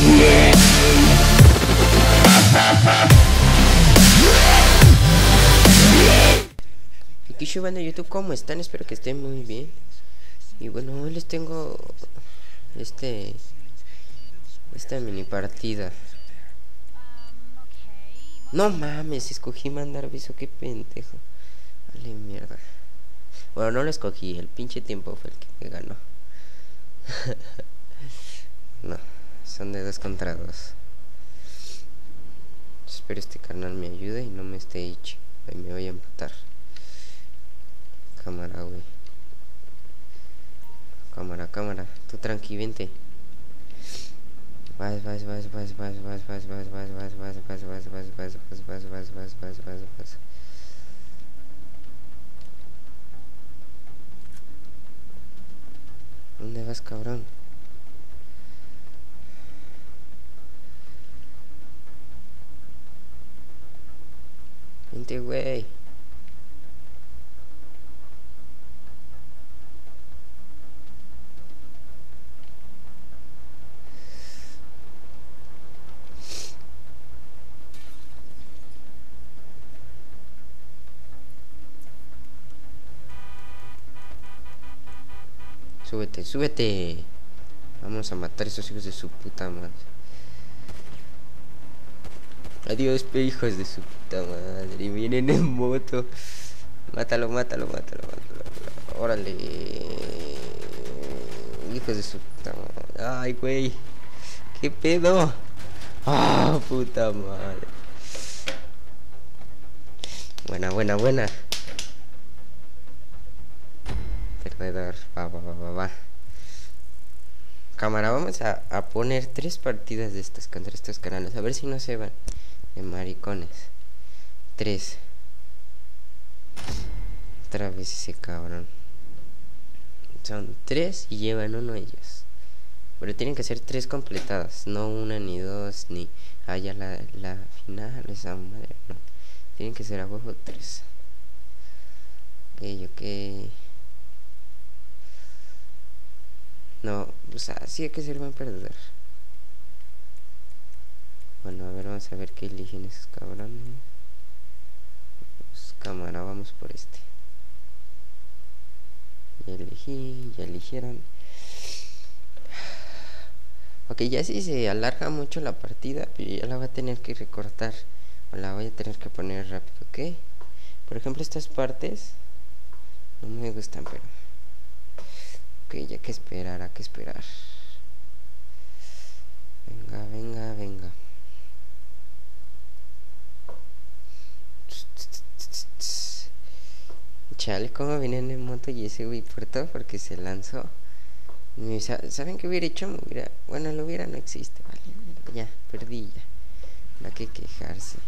Aquí banda de YouTube, ¿cómo están? Espero que estén muy bien. Y bueno, hoy les tengo esta mini partida. No mames, escogí mandar beso, qué pendejo. Vale, mierda. Bueno, no lo escogí, el pinche tiempo fue el que me ganó. No, son de 2 contra 2. Espero este canal me ayude y no me esté hecho. Ahí me voy a empatar. Cámara, güey. Cámara. Tú tranqui, vente. Vas. ¿Dónde vas, cabrón? Vente, güey. Súbete. Vamos a matar a esos hijos de su puta madre. Adiós, hijos de su puta madre. Y vienen en moto. Mátalo. Órale. Hijos de su puta madre. Ay, güey. ¿Qué pedo? Ah, puta madre. Buena. Perdedor. Va. Cámara, vamos a poner 3 partidas de estas contra estos canales. A ver si no se van de maricones. 3. Otra vez ese cabrón. Son 3 y llevan 1 ellos. Pero tienen que ser 3 completadas. No 1 ni 2 ni ya la final. Esa madre, no. Tienen que ser a huevo 3. Ok. No, o sea, sí hay que ser buen perdedor. Bueno, a ver, vamos a ver qué eligen esos cabrones. Pues, cámara, vamos por este. Ya eligieron. Ok, ya si se alarga mucho la partida, ya la voy a tener que recortar. O la voy a tener que poner rápido, ¿ok? Por ejemplo, estas partes no me gustan, pero... Ok, ya que esperar, Venga. Chale, como vienen en moto y ese güey puerto porque se lanzó. ¿Saben qué hubiera hecho? Bueno, lo hubiera no existe, vale. Ya, perdí ya. No hay que quejarse.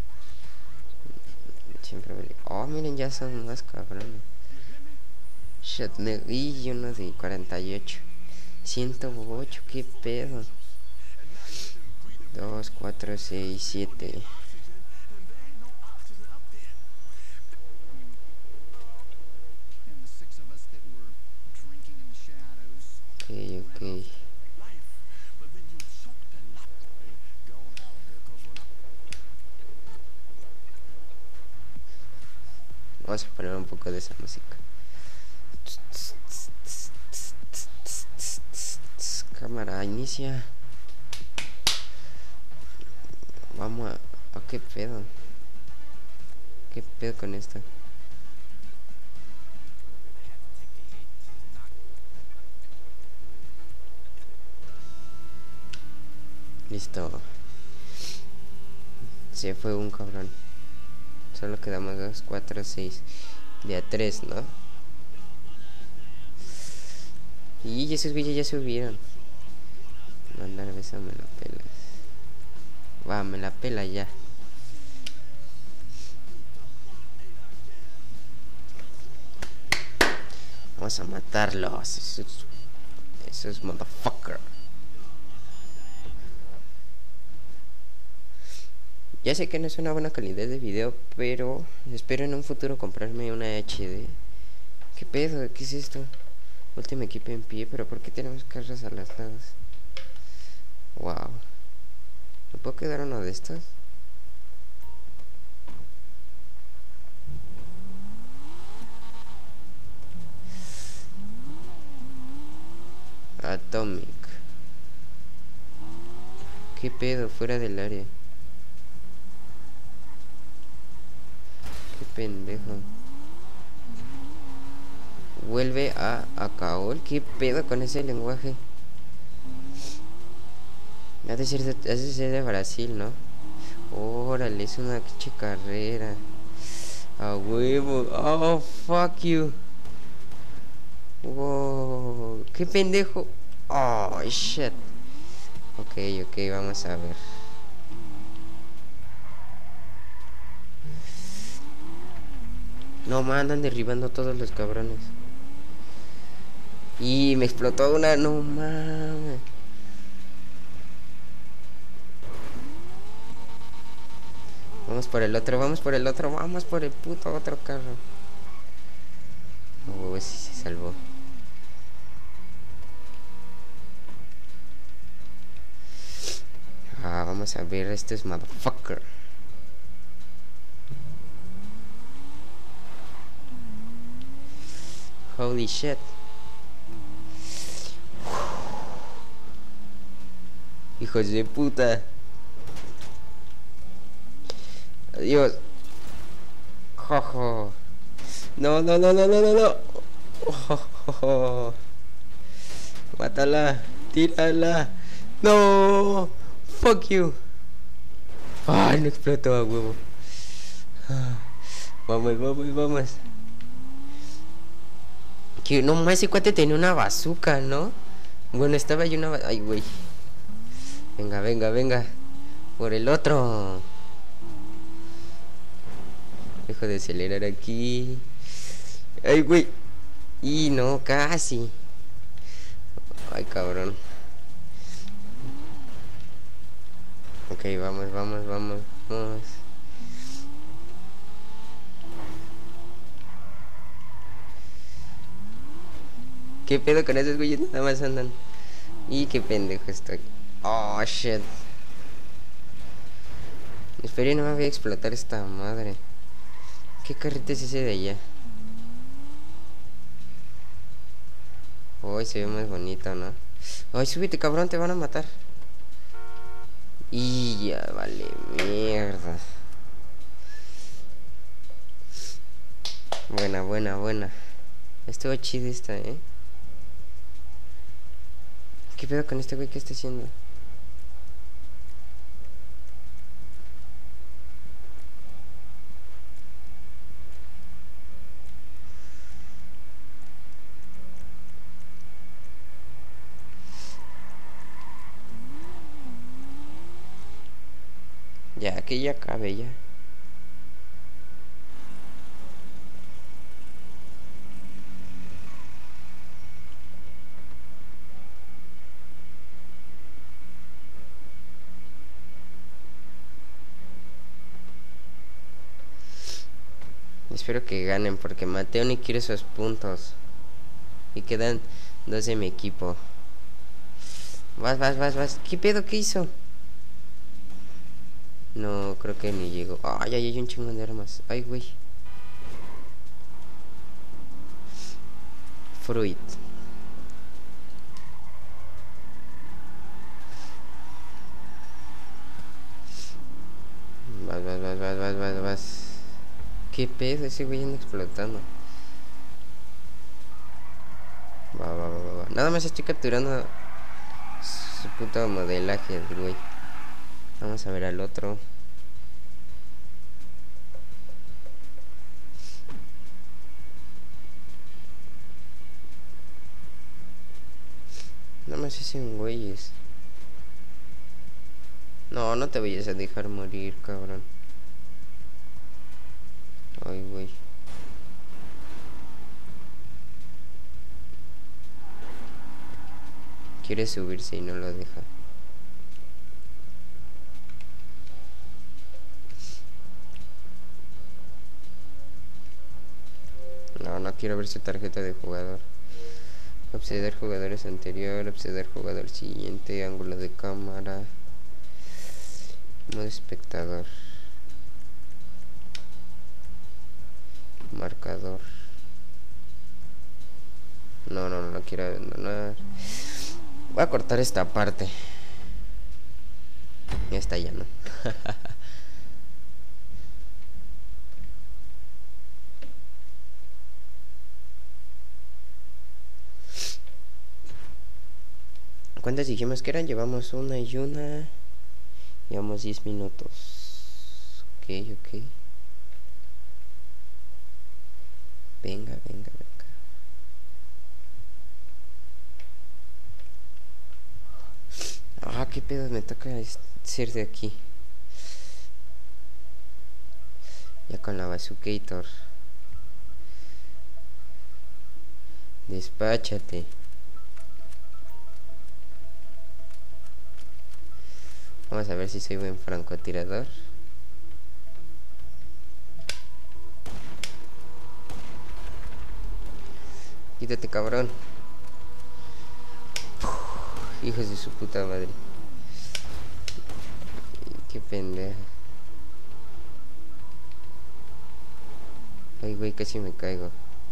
Siempre vale. Oh, miren, ya son más cabrones. Y uno de 48. 108, qué pedo. 2, 4, 6, 7. Ok. Vamos a poner un poco de esa música. Cámara, inicia. Vamos a... ¿qué pedo? ¿Qué pedo con esto? Listo. Se fue un cabrón. Solo quedamos 2, 4, 6. De a 3, ¿no? Y esos güeyes ya subieron. Mandar beso, me la pelas. Va, me la pela ya. Vamos a matarlos. Esos motherfucker. Ya sé que no es una buena calidad de video, pero espero en un futuro comprarme una HD. ¿Qué pedo? ¿Qué es esto? Último equipo en pie, pero ¿por qué tenemos carros a las lados? Wow. ¿Me puedo quedar uno de estos? Atomic. ¿Qué pedo? Fuera del área. Qué pendejo. Vuelve a Acaol. ¿Qué pedo con ese lenguaje? Ha de ser de Brasil, ¿no? Órale, es una carrera. A huevo. Oh, fuck you. Wow. Qué pendejo. Oh, shit. Ok, vamos a ver. No, me andan derribando todos los cabrones. Y me explotó una. No mames. Vamos por el otro, vamos por el otro, vamos por el puto otro carro. Oh, sí se salvó. Vamos a ver estos motherfucker. Holy shit. Hijos de puta. Adiós. Jojo. No. Oh. Mátala. Tírala. No. Fuck you. Ay, no explotó a huevo. Vamos. Que no más, ese cuate tenía una bazooka, ¿no? Bueno, estaba ahí una... Ay, güey. Venga. Por el otro. Dejo de acelerar aquí. Ay, güey. Y no, casi. Ay, cabrón. Ok, vamos. ¿Qué pedo con esos güeyes? Nada más andan. Y qué pendejo estoy. Oh, shit. Espero no me voy a explotar esta madre. ¿Qué carrito es ese de allá? Uy, se ve más bonito, ¿no? Ay, súbete, cabrón, te van a matar. Y ya, vale, mierda. Buena. Estuvo chido esta, ¿eh? ¿Qué pedo con este güey? ¿Qué está haciendo? Ya, que ya acabe ya. Espero que ganen porque Mateo ni quiere esos puntos. Y quedan dos de mi equipo. Vas. ¿Qué pedo? ¿Qué hizo? No, creo que ni llegó. Ay, hay un chingo de armas. Ay, güey. Fruit. Vas. ¿Qué pedo? Ese güey anda explotando. Va. Nada más estoy capturando su puto modelaje, güey. Vamos a ver al otro. Nada más es un güeyes. No te vayas a dejar morir, cabrón. Ay, güey. Quiere subirse y no lo deja. No quiero ver su tarjeta de jugador. Acceder jugadores anterior, acceder jugador siguiente, ángulo de cámara. Modo espectador. Marcador. No quiero abandonar. Voy a cortar esta parte. Esta ya no. ¿Cuántas dijimos que eran? Llevamos una y una. Llevamos 10 minutos. Ok. Venga. Ah, qué pedo, me toca ser de aquí. Ya con la Bazookator. Despáchate. Vamos a ver si soy buen francotirador. Quítate, cabrón. Hijos de su puta madre. Qué pendeja. Ay, güey, casi me caigo.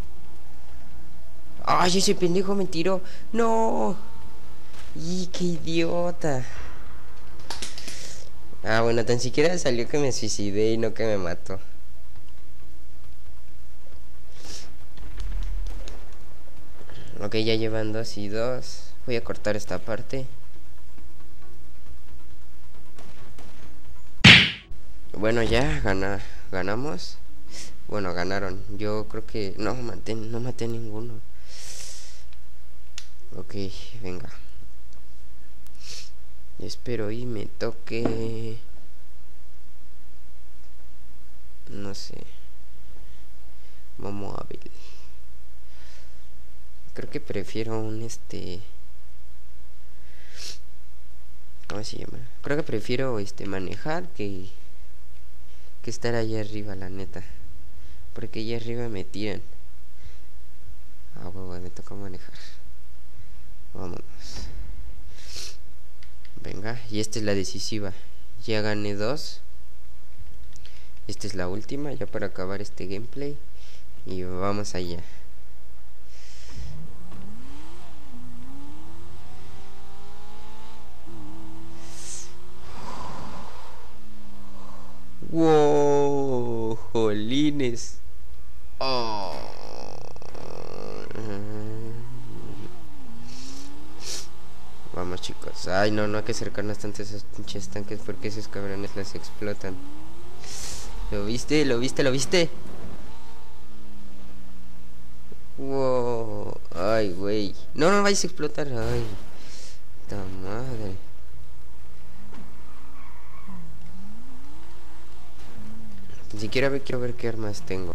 Ay, ese pendejo me tiró. No. Y qué idiota. Ah, bueno, tan siquiera salió que me suicidé y no que me mató. Ok, ya llevan 2 y 2. Voy a cortar esta parte. Bueno, ya ganamos. Bueno, ganaron. Yo creo que no maté ninguno. Ok, venga. Espero y me toque. No sé. Momo hábil. Creo que prefiero un ¿cómo se llama? Creo que prefiero manejar que estar allá arriba, la neta. Porque allá arriba me tiran. Ah, huevo, me toca manejar. Vámonos. Venga, y esta es la decisiva. Ya gané 2. Esta es la última, ya para acabar este gameplay. Y vamos allá. Wow, jolines. Oh. Vamos, chicos. Ay, no hay que acercarnos tanto a esos pinches tanques porque esos cabrones las explotan. ¿Lo viste? Wow. Ay, güey. No vayas a explotar. Ay, esta madre. Ni siquiera quiero ver qué armas tengo.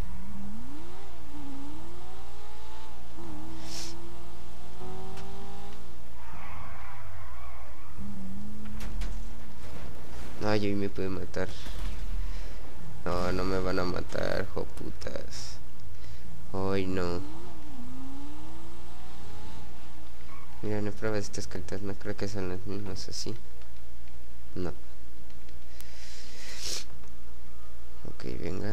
Ay, hoy me puede matar. No me van a matar, joputas. Hoy no. Mira, no pruebas estas cartas, no creo que sean las mismas así. No. Ok, venga.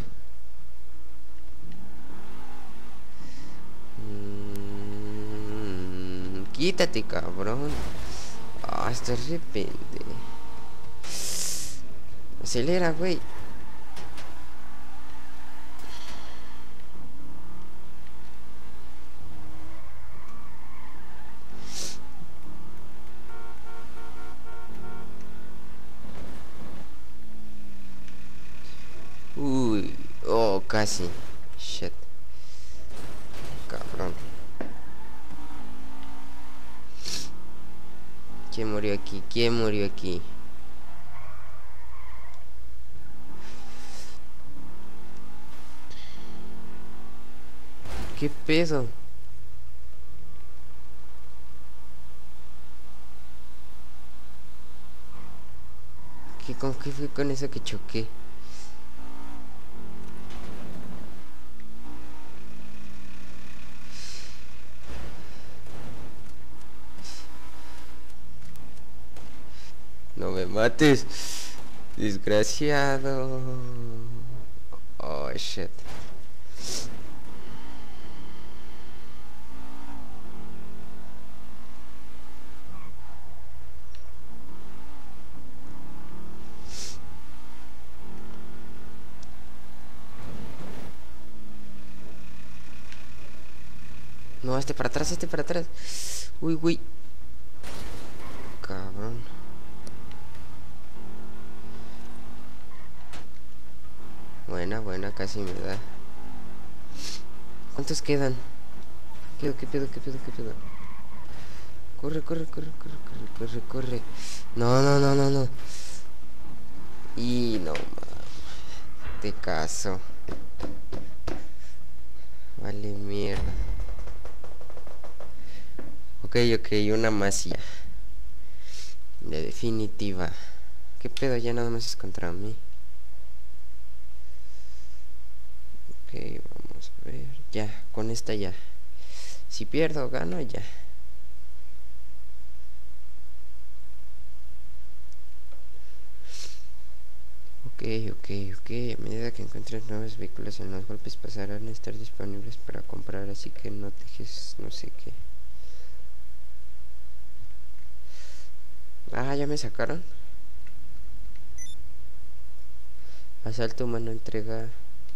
Quítate, cabrón. Ah, de repente. Acelera, güey. Uy, oh, casi. Shit. Cabrón. ¿Quién murió aquí? ¿Qué pedo? ¿Con qué fue con eso que choqué? No me mates. Desgraciado. Oh, shit. No, este para atrás, este para atrás. Uy, uy. Cabrón. Buena, buena, casi me da. ¿Cuántos quedan? ¿Qué pedo? Corre. No. Y no, te caso. Vale, mierda. Ok, una masilla. De definitiva. ¿Qué pedo? Ya nada más es contra mí. Ok, vamos a ver. Ya, con esta ya. Si pierdo, gano ya. Ok. A medida que encuentres nuevos vehículos en los golpes pasarán a estar disponibles para comprar, así que no dejes no sé qué. Ah, ya me sacaron. Asalto humano, entrega.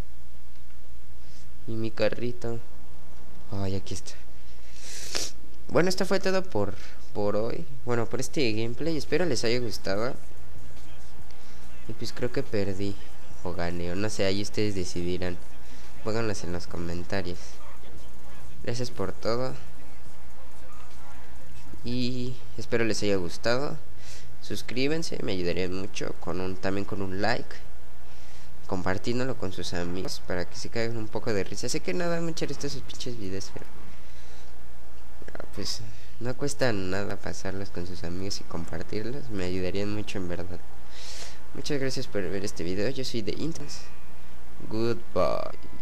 Y mi carrito. Ay, aquí está. Bueno, esto fue todo por hoy. Bueno, por este gameplay. Espero les haya gustado. Y pues creo que perdí o gané, o no sé, ahí ustedes decidirán. Pónganlas en los comentarios. Gracias por todo. Y espero les haya gustado. Suscríbanse, me ayudarían mucho también con un like. Compartiéndolo con sus amigos para que se caigan un poco de risa. Sé que no dan mucha risa esos pinches videos, pero pues no cuesta nada pasarlos con sus amigos y compartirlos. Me ayudarían mucho en verdad. Muchas gracias por ver este video. Yo soy The Intens. Goodbye.